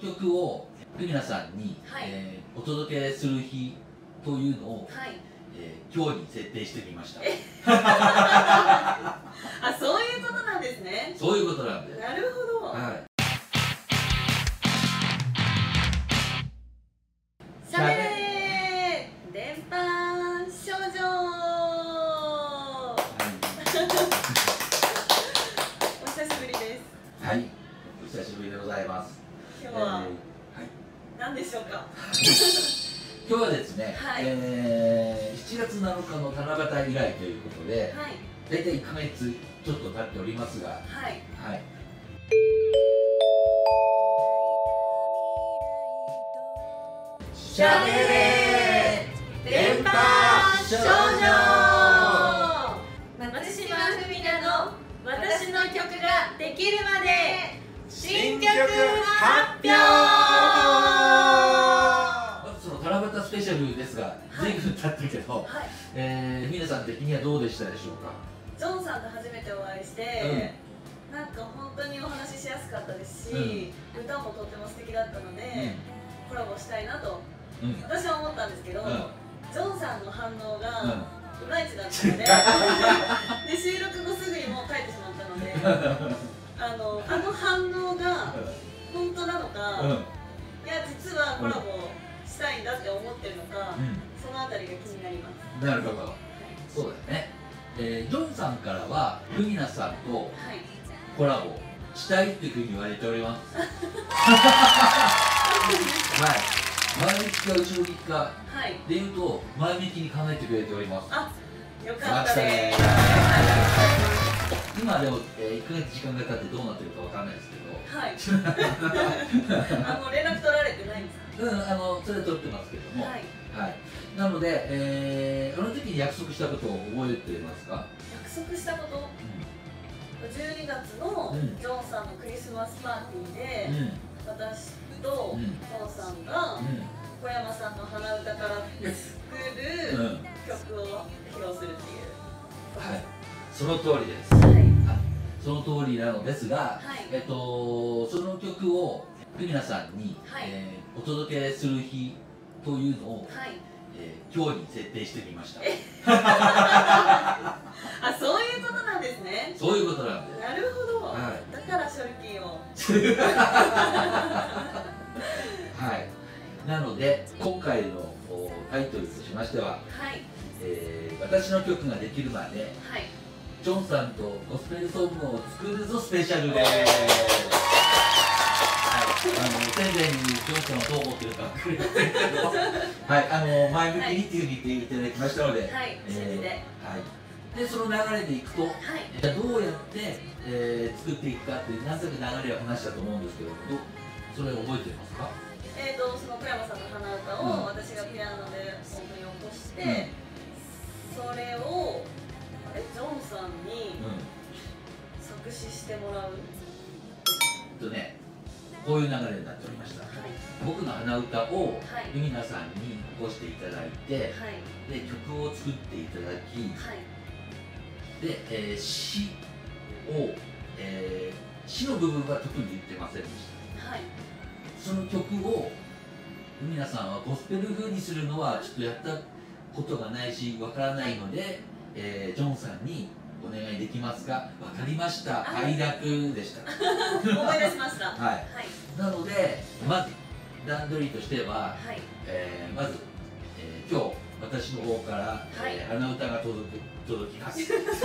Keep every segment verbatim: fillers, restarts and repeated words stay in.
曲をルミナさんに、はい、えー、お届けする日というのを、はい、えー、今日に設定してみました。 あ、そういうことなんですね。 そういうことなんです。 なるほど。はい。しゃべれー電波少女。はい、お久しぶりです。 はい、お久しぶりでございます。 今日は、えー、はい、何でしょうか。 今日はですね、はい、えー、しちがつなのかの七夕以来ということで、はい、大体いっかげつちょっと経っておりますが、はい、はい、しゃべれー電波少女。 松島文奈の私の曲ができるまで新曲発表。 スペシャルですが、ずいぶん経ってるけど、はい、えー、皆さん的にはどうでしたでしょうか。 ジョンさんと初めてお会いして、うん、なんか本当にお話ししやすかったですし、うん、歌もとっても素敵だったので、うん、コラボしたいなと、うん、私は思ったんですけど、うん、ジョンさんの反応が、いまいちだったので、で収録後すぐにもう帰ってしまったので、あのあの反応が本当なのか、うん、いや実はコラボ、うんしたいんだって思ってるのか、うん、そのあたりが気になります。 なるほど、はい、そうだよね、えー、ジョンさんからはルミナさんとコラボしたいっていうふうに言われております。はい、前向きか後ろ向きかでいうと前向きに考えてくれております。 あ、よかったです。 今でも、えー、いっかげつ時間が経ってどうなってるかわかんないですけど、はい、 あの連絡取られてないんですか。 うん、あのそれは取ってますけども、はい、はい、なので、えー、あの時に約束したことを覚えてますか。 約束したこと、うん、じゅうにがつのジョンさんのクリスマスパーティーで、うん、私とジョンさんが、うん、小山さんの鼻歌から作る、うん、曲を披露するっていう、 はい、その通りです、はい、その通りなのですが、はい、えっとその曲をルミナさんに、はい、えー、お届けする日というのを、はい、えー、今日に設定してみました。 あ、そういうことなんですね。 そういうことなんです。 なるほど、はい、だからショルキーをはい、なので今回のタイトルとしましては、はい、えー、私の曲ができるまで、はい、ジョンさんとゴスペルソングを作るぞスペシャルです。あの先生にジョンさんはどう思ってるか分かりませんけど、はい、あの前向きにっていうふうに言っていただきましたので、はい、えー、はい、でその流れでいくと、はい、じゃあどうやって、えー、作っていくかっていう何となく流れを話したと思うんですけど、どそれ覚えてますか。 えーとその小山さんの鼻歌を私がピアノで本当に起こして、うん、それをあれジョンさんに作詞してもらう、 うん、とね、こういう流れになっておりました。はい、僕の鼻歌をルミナさんに起こしていただいて、はい、で曲を作っていただき、はい、で、えー、詩を、えー、詩の部分は特に言ってませんでした。はい、その曲をルミナさんはゴスペル風にするのはちょっとやったことがないしわからないので、えー、ジョンさんにお願いできますか。わかりました。快楽でした。 思い出しました。 はい。はい、なのでまず段取りとしては、はい、えー、まず、えー、今日私の方から、はい、えー、鼻歌が届く届きます。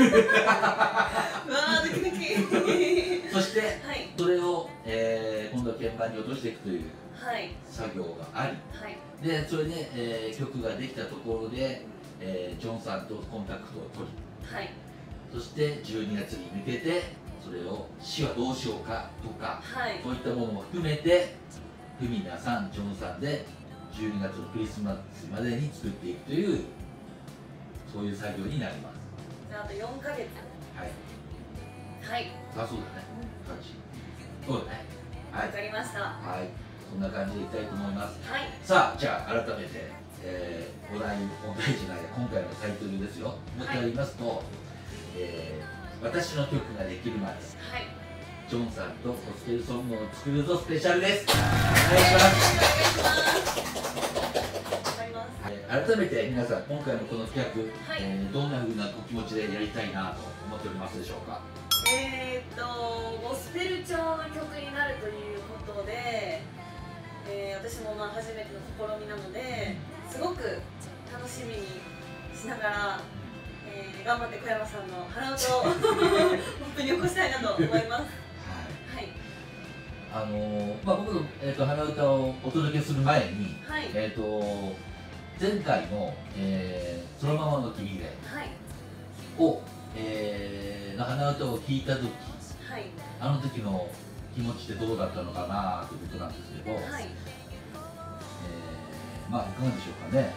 わあドキドキ。 そして、はい、それを、えー、今度は鍵盤に落としていくという作業があり、はい、でそれで、えー、曲ができたところで、えー、ジョンさんとコンタクトを取り、はい、そしてじゅうにがつに向けてそれを詩はどうしようかとか、はい、そういったものも含めてルミナさん、ジョンさんでじゅうにがつのクリスマスまでに作っていくというそういう作業になります。 じゃああとよんかげつ。はいはい、 あ、そうだね、感じ、そうだね、はい、 わかりました。 はい、そんな感じでいきたいと思います。はい、さあ、じゃあ改めて、えー、お題、お題じゃない、今回のタイトルですよ。もう一回言いますと、はい、えー、私の曲ができるまで、はい、 ジョンさんとゴスペルソングを作るぞスペシャルです。お願いします。改めて皆さん、今回のこの企画、はい、えー、どんな風なお気持ちでやりたいなと思っておりますでしょうか。 えーっとゴスペル調の曲になるということで、えー、私もまあ初めての試みなので、すごく楽しみにしながら、えー、頑張って小山さんの鼻歌を本当に起こしたいなと思います。はい。はい、 あのー、まあ僕の、えー、と鼻歌をお届けする前に、はい、えっと前回の、えー「そのままの君で」を、えー、の鼻歌を聞いた時、はい、あの時の気持ちってどうだったのかなということなんですけど、はい、えー、まあいかがでしょうかね。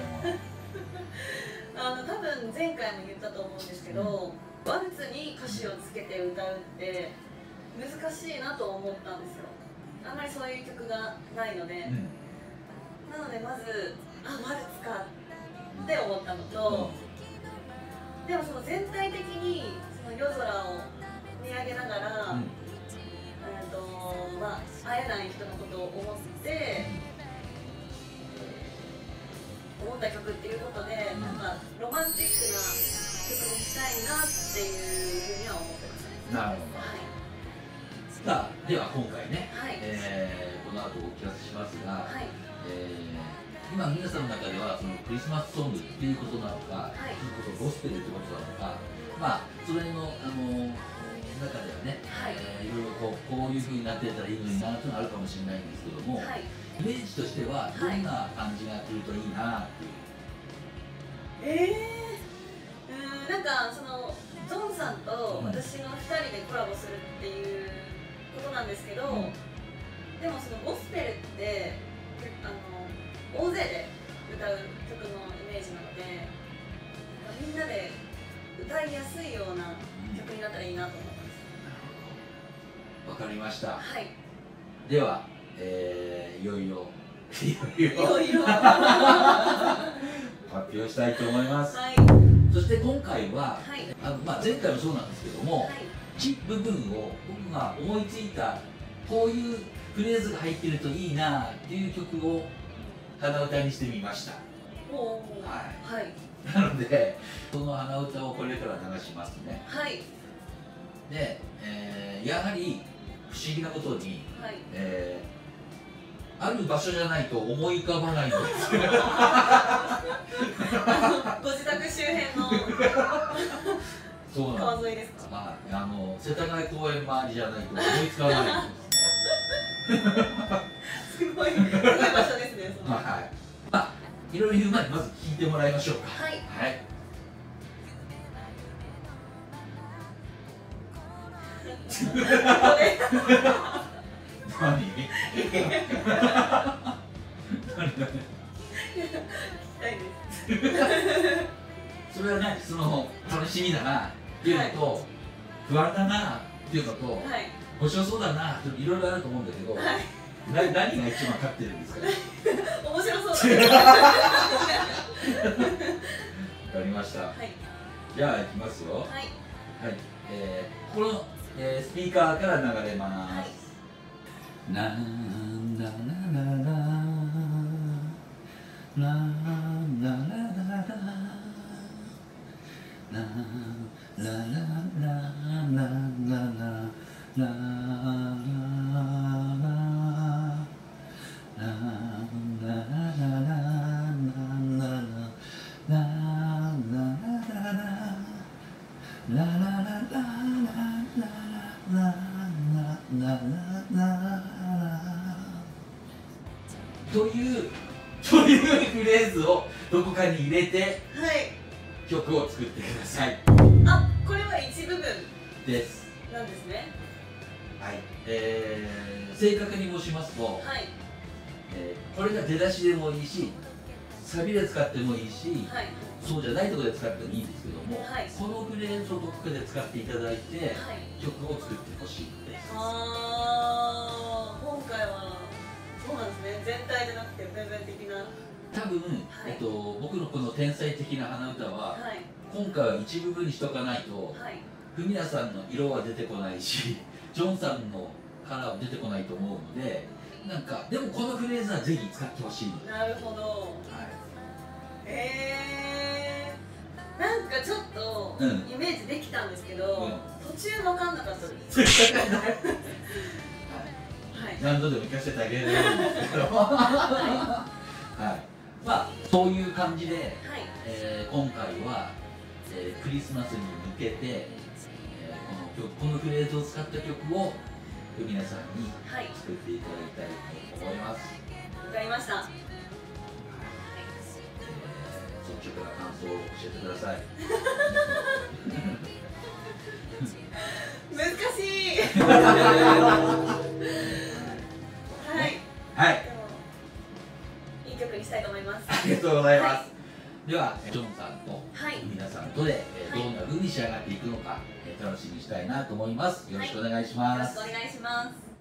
あの多分前回も言ったと思うんですけど、うん、ワルツに歌詞をつけて歌うって難しいなと思ったんですよ。あんまりそういう曲がないので、うん、なのでまずあ、ワルツかって思ったのと、うん、でもその全体的にその夜空を見上げながら、うん、えーとまあ、会えない人のことを思って、えー、思った曲っていうことで、うん、なんかロマンチックな曲にしたいなっていうふうには思ってますね。 なるほど。はい、さあでは今回ね、はい、えー、この後お聞かせしますが、はい、えー今皆さんの中ではそのクリスマスソングっていうことなのか、はい、それこそゴスペルってことなのか、まあそれのあの中ではね、はい、えー、いろいろこうこういう風になってたらいいのになっていうのがあるかもしれないんですけども、はい、イメージとしてはどんな感じが来るといいなっていう。 はい、えー、うんなんかそのジョンさんと私のふたりでコラボするっていうことなんですけど、うん、でもそのゴスペルってあの大勢で歌う曲のイメージなので、みんなで歌いやすいような曲になったらいいなと思ってます。 わかりました。 はい。 では、えー、いよいよいよいよいよいよ発表したいと思います。はい。そして今回は、はい、あのまあ前回もそうなんですけども、はい、ち部分を僕が思いついたこういうフレーズが入ってるといいなっていう曲を鼻歌にしてみました。はい、はい、なのでその鼻歌をこれから流しますね。はい。で、えー、やはり不思議なことに、はい、えー、ある場所じゃないと思い浮かばないんですよ。 ご自宅周辺のそうなんです。川沿いですか？はい、あの世田谷公園周りじゃないと思いつかないんですね。 すごい、すごい場所ですね。そのはい。まあ、いろいろ言う前にまず聞いてもらいましょうか。はい。はい。何？それは何？その楽しみだなっていうのと、はい、不安だなっていうのと、はい、面白そうだなっていろいろあると思うんだけど。はい、な何が一番勝ってるんですかね。 面白そうだね。わかりました。はい、じゃあ行きますよ。はい。はい。えー、この、えー、スピーカーから流れます。なーなななななななななななというというフレーズをどこかに入れて、はい、曲を作ってください。 あ、これは一部分ですなんですね。 はい、えー、正確に申しますと、はい、えー、これが出だしでもいいしサビで使ってもいいし、はい、そうじゃないところで使ってもいいんですけども、はい、このフレーズをどこかで使っていただいて、はい、曲を作ってほしいです。 あー、今回はそうなんですね。全体じゃなくて部分的な。 多分、はい、えっと、僕のこの天才的な鼻歌は、はい、今回は一部分にしとかないと、はい、フミヤさんの色は出てこないし、 ジョンさんのからは出てこないと思うので、なんかでもこのフレーズはぜひ使ってほしい。 なるほど。はい、えー、なんかちょっとイメージできたんですけど、うん、途中分かんなかったです。はい、 何度でも聞かせてあげるんですけど、はい、まあそういう感じで、はい、えー、今回は、えー、クリスマスに向けて、えー、この曲、このフレーズを使った曲を皆さんに作っていただきたいと思います。 わかりました。はい、 率直な感想を教えてください。 難しい。はい。 はい。 いい曲にしたいと思います。 ありがとうございます。はい、ではジョンさんと皆さんとでどんな風に仕上がっていくのか楽しみにしたいなと思います。よろしくお願いします。 はい、よろしくお願いします。